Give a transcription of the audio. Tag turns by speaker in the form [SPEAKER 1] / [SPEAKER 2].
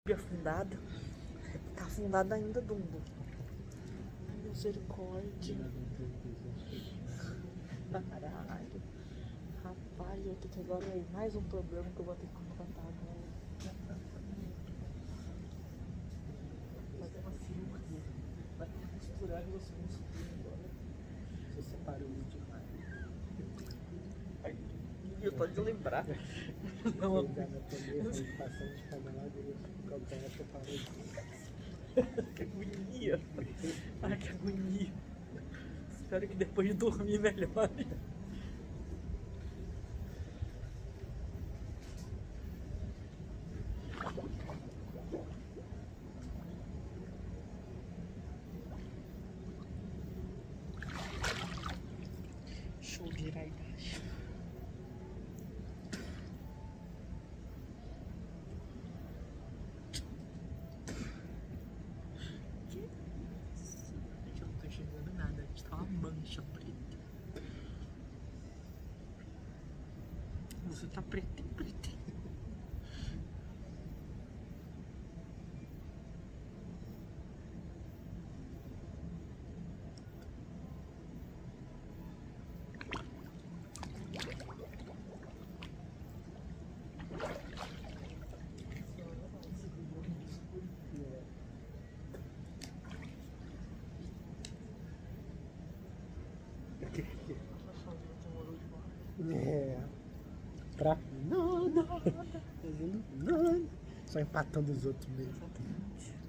[SPEAKER 1] equipe afundada. Tá afundada ainda, Dumbo. Misericórdia. Caralho. Rapaz, eu tô aqui agora aí. Mais um problema que eu vou ter que contatar agora. Fazer uma cirurgia. Vai ter que costurar os músculos agora. Você separou demais. Eu tô de lembrar. Não, eu já na cabeça, passando de cada lado, eu fico com a perna separada. Que agonia. Ai, que agonia. Espero que depois de dormir melhore. Deixa eu virar aí embaixo. Que isso? Eu não tô enxergando nada. Está uma mancha preta. Você tá preta, preta.
[SPEAKER 2] É. Pra nada. Fazendo nada. Só empatando os outros mesmo.
[SPEAKER 1] Exatamente.